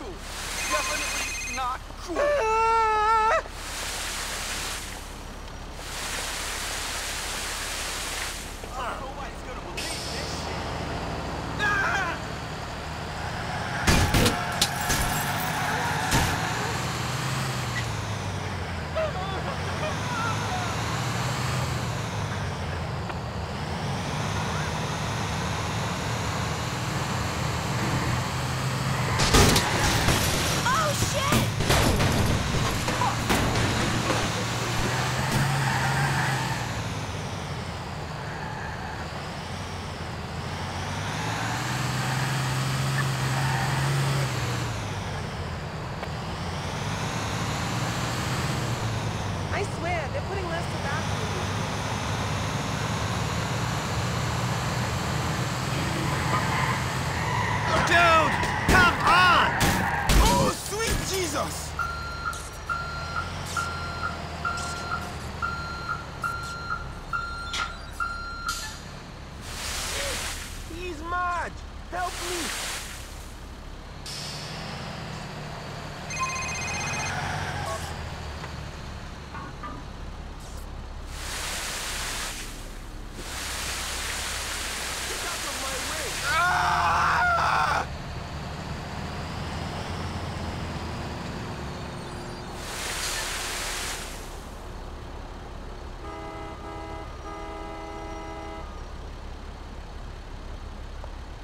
cool. Definitely not cool. Nobody's gonna believe this shit. Ah! I swear, they're putting less tobacco in Dude, come on! Oh, sweet Jesus! He's mad! Help me! Get out of my way! Ah!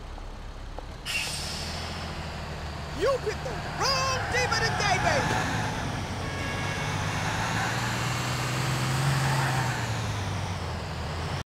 You picked the wrong demon today, baby!